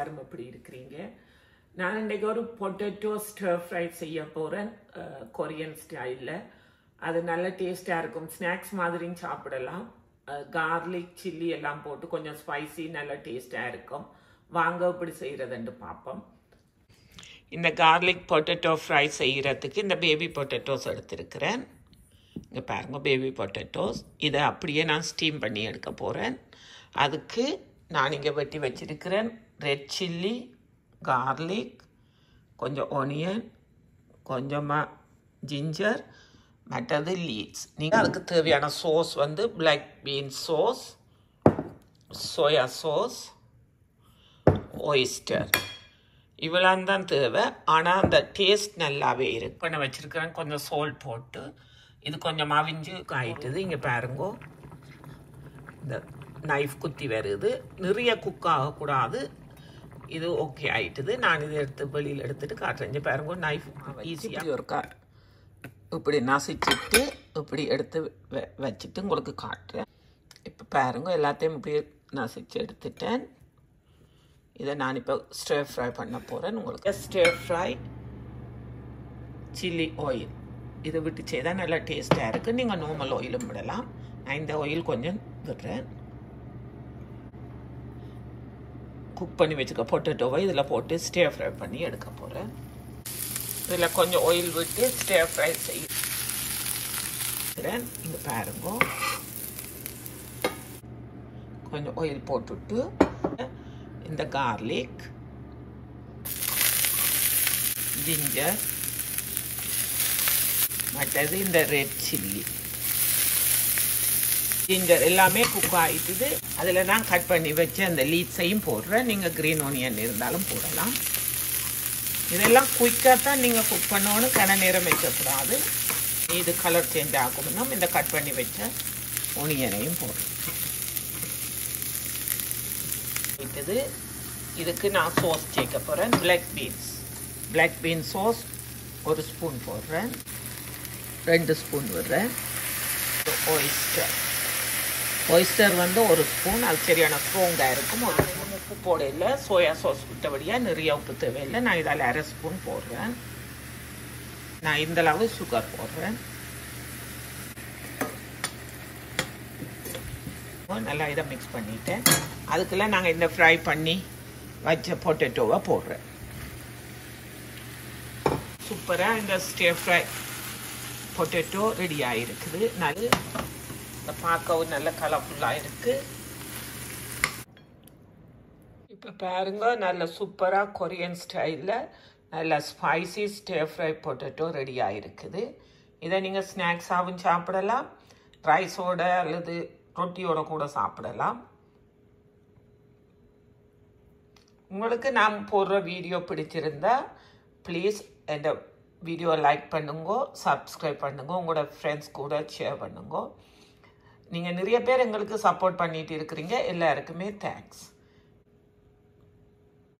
எல்லாரும் எப்படி இருக்கிறீங்க? நான் இன்றைக்கு ஒரு பொட்டேட்டோ ஸ்டர் ஃப்ரை செய்ய போகிறேன் கொரியன் ஸ்டைலில். அது நல்ல டேஸ்டாக இருக்கும். ஸ்நாக்ஸ் மாதிரியும் சாப்பிடலாம். கார்லிக் சில்லி எல்லாம் போட்டு கொஞ்சம் ஸ்பைசி நல்ல டேஸ்டாக இருக்கும். வாங்க இப்படி செய்கிறதுன்னு பார்ப்போம். இந்த கார்லிக் பொட்டேட்டோ ஃப்ரை செய்கிறதுக்கு இந்த பேபி பொட்டேட்டோஸ் எடுத்திருக்கிறேன். இங்கே பாருங்க, பேபி பொட்டேட்டோஸ். இதை அப்படியே நான் ஸ்டீம் பண்ணி எடுக்க போகிறேன். அதுக்கு நான் இங்கே வெட்டி வச்சிருக்கிறேன் ரெட் சில்லி, கார்லிக், கொஞ்சம் ஆனியன், கொஞ்சமாக ஜிஞ்சர், மற்றது லீட்ஸ். நீங்கள் அதுக்கு தேவையான சோஸ் வந்து black beans sauce, soya sauce, oyster, இவ்வளோ தான் தேவை. ஆனால் அந்த டேஸ்ட் நல்லாவே இருக்கு. பண்ண வச்சுருக்கிறேன் கொஞ்சம் சால்ட் போட்டு. இது கொஞ்சம் அவிஞ்சு ஆயிட்டுது. இங்கே பாருங்கோ, இந்த நைஃப் குத்தி வருது. நிறைய குக் ஆகக்கூடாது. இது ஓகே ஆயிட்டுது. நான் இதை எடுத்து வெளியில் எடுத்துட்டு காட்டுறேன். பாருங்க, நைஃப் ஈஸியாக ஒரு இப்படி நசிச்சுட்டு இப்படி எடுத்து வச்சுட்டு உங்களுக்கு காட்டுறேன். இப்போ பாருங்க, எல்லாத்தையும் இப்படி நசிச்சு எடுத்துட்டேன். இதை நான் இப்போ ஸ்டர் ஃப்ரை பண்ண போகிறேன். உங்களுக்கு ஸ்டர் ஃப்ரை சில்லி ஆயில் இதை விட்டு செய்தால் நல்லா டேஸ்ட்டாக இருக்குது. நீங்கள் நார்மல் ஆயிலும் விடலாம். நான் இந்த ஆயில் கொஞ்சம் விடுறேன். குக் பண்ணி வச்சுக்க பொட்டேட்டோவை இதில் போட்டு ஸ்டர் ஃப்ரை பண்ணி எடுக்க போகிறேன். இதில் கொஞ்சம் ஆயில் விட்டு ஸ்டர் ஃப்ரை செய்கிறேன். இங்கே பாருங்க, கொஞ்சம் ஆயில் போட்டுட்டு இந்த கார்லிக், ஜிஞ்சர், மற்றது இந்த ரெட் சில்லி, ஜிஞ்சர் எல்லாமே குக் ஆகிட்டுது. அதில் நான் கட் பண்ணி வச்சு அந்த லீட்ஸையும் போடுறேன். நீங்கள் க்ரீன் ஆனியன் இருந்தாலும் போடலாம். இதெல்லாம் குயிக்காக தான் நீங்கள் குக் பண்ணணும். கன நேரம் வைக்கக்கூடாது. இது கலர் சேஞ்ச் ஆகணும்னா இந்த கட் பண்ணி வச்ச ஒனியனையும் போடுறேன். இதுக்கு நான் சோஸ் சேர்க்க போகிறேன். பிளாக் பீன்ஸ் சோஸ் 1 ஸ்பூன் போடுறேன். 2 ஸ்பூன் விடுறேன். ஒயிஸ்டர் வந்து 1 ஸ்பூன். அது சரியான ஸ்ட்ராங்காக இருக்கும். 1 ஸ்பூன் உப்பு போடையில் சோயா சாஸ் விட்டபடியாக நிறைய உப்பு தேவையில்லை. நான் இதில் 1/2 ஸ்பூன் போடுறேன். நான் இந்தளவு சுகர் போடுறேன். நல்லா இதை மிக்ஸ் பண்ணிட்டேன். அதுக்குள்ள நாங்கள் இந்த ஃப்ரை பண்ணி வச்ச பொட்டேட்டோவை போடுறேன். சூப்பராக இந்த ஸ்டர் ஃப்ரை பொட்டேட்டோ ரெடி ஆகிருக்குது. நல்ல பார்க்கவும் நல்ல கலர்ஃபுல்லாக இருக்குது. இப்போ பாருங்க, நல்ல சூப்பராக கொரியன் ஸ்டைலில் நல்ல ஸ்பைசி ஸ்டர் ஃப்ரை பொட்டேட்டோ ரெடி ஆகிருக்குது. இதை நீங்கள் ஸ்நாக்ஸாகவும் சாப்பிடலாம், ரைஸோட அல்லது ரொட்டியோட கூட சாப்பிடலாம். உங்களுக்கு நான் போடுற வீடியோ பிடிச்சிருந்தா ப்ளீஸ் இந்த வீடியோ லைக் பண்ணுங்க, சப்ஸ்கிரைப் பண்ணுங்க, உங்களோட ஃப்ரெண்ட்ஸ் கூட ஷேர் பண்ணுங்க. நீங்கள் நிறைய பேர் எங்களுக்கு சப்போர்ட் பண்ணிட்டு இருக்கிறீங்க. எல்லாருக்குமே தேங்க்ஸ்.